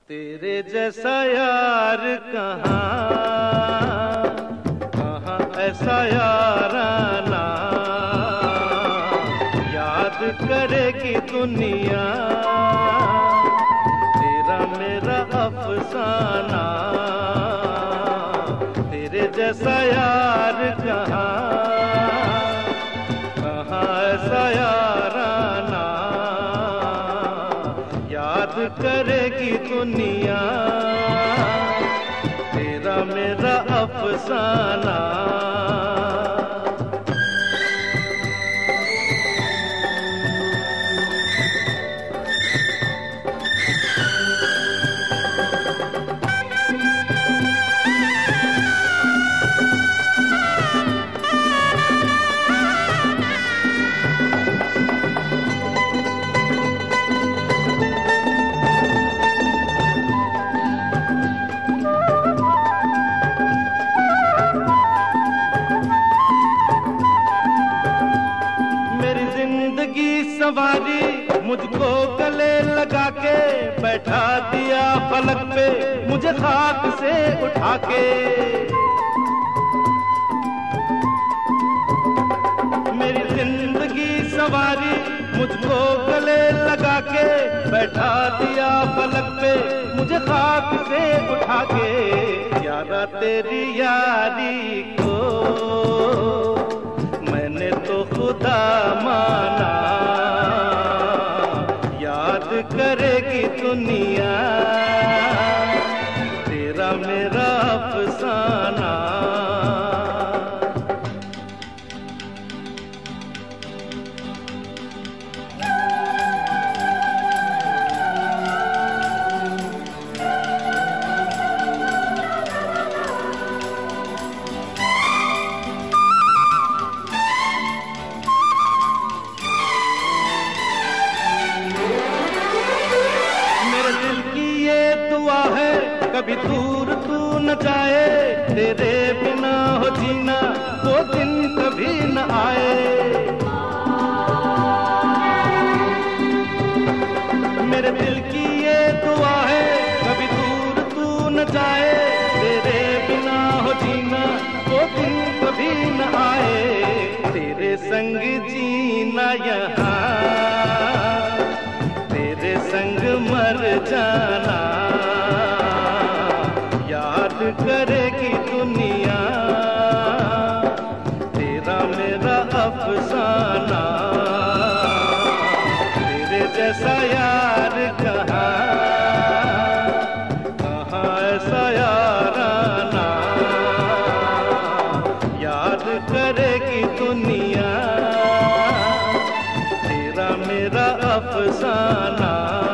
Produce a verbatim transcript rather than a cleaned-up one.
तेरे जैसा यार कहाँ, कहाँ ऐसा याराना, याद करेगी दुनिया तेरा मेरा अफसाना। तेरे जैसा यार कहाँ, कहाँ ऐसा याराना, याद करेगी दुनिया तेरा मेरा अफसाना। सवारी मुझको गले लगा के बैठा दिया फलक पे, मुझे खाक से उठा के। मेरी जिंदगी सवारी मुझको गले लगा के बैठा दिया फलक पे, मुझे खाक से उठा के। यारा तेरी यारी को मैंने तो खुदा माना, करेगी दुनिया तेरा मेरा अफसाना। कभी दूर तू न जाए, तेरे बिना हो जीना वो दिन कभी न आए। मेरे दिल की ये दुआ है कभी दूर तू न जाए, तेरे बिना हो जीना वो दिन कभी न आए। तेरे संग जीना यहाँ, तेरे संग मर जाना, याद करेगी दुनिया तेरा मेरा अफसाना। तेरे जैसा यार कहाँ, कहाँ ऐसा याराना, याद करेगी दुनिया तेरा मेरा अफसाना।